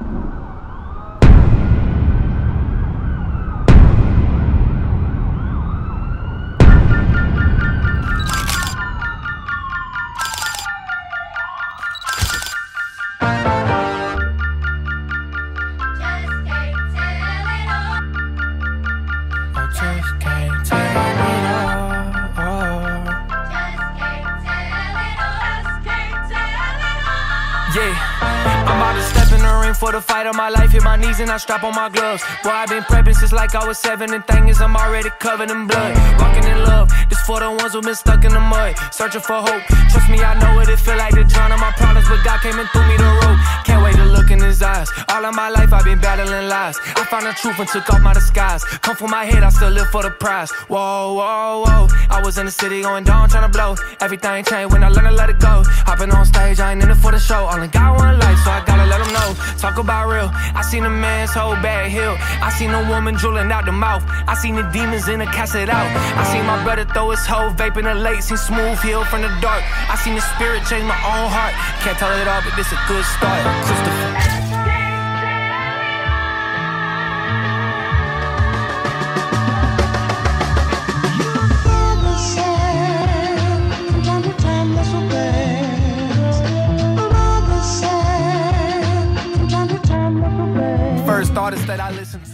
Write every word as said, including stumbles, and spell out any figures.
For the fight of my life, hit my knees and I strap on my gloves. Boy, I've been prepping since like I was seven, and thing is I'm already covered in blood. Walking in love, this for the ones who been stuck in the mud, searching for hope. Trust me, I know what it feel like to drown on my problems, but God came and threw me the rope. Can't wait to look in his eyes. All of my life I've been battling lies. I found the truth and took off my disguise. Come from my head, I still live for the prize. Whoa, whoa, whoa. I was in the city going down, trying to blow. Everything changed when I learned to let it go. Hopping on stage, I ain't in it for the show. Only got one life, so I gotta let them know. Talk about real. I seen a man's whole bag heal. I seen a woman drooling out the mouth. I seen the demons in the cast it out. I seen my brother throw his hoe vaping the late. Seen smooth heal from the dark. I seen the spirit change my own heart. Can't tell it all, but this a good start. Christopher. First artist that I listen to.